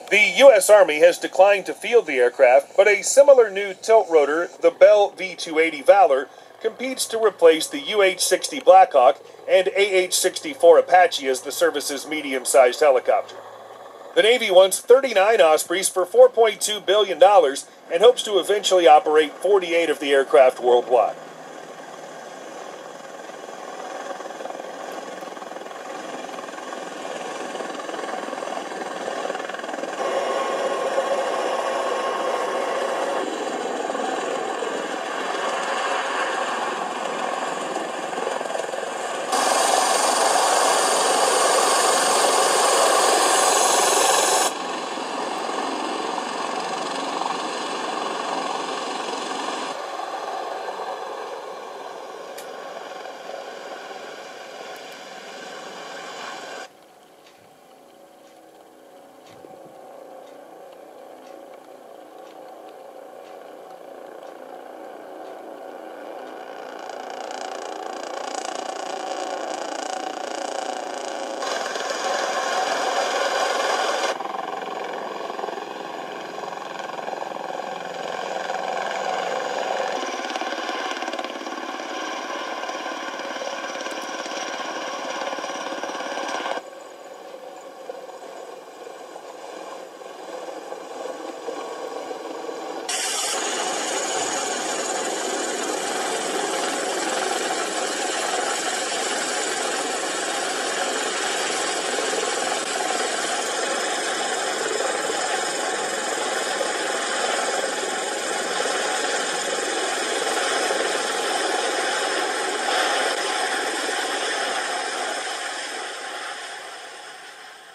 The U.S. Army has declined to field the aircraft, but a similar new tilt-rotor, the Bell V-280 Valor, competes to replace the UH-60 Blackhawk and AH-64 Apache as the service's medium-sized helicopter. The Navy wants 39 Ospreys for $4.2 billion and hopes to eventually operate 48 of the aircraft worldwide.